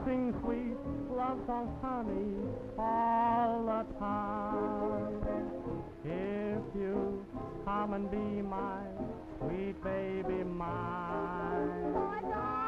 sing sweet love songs, honey, all the time. If you come and be my sweet baby mine.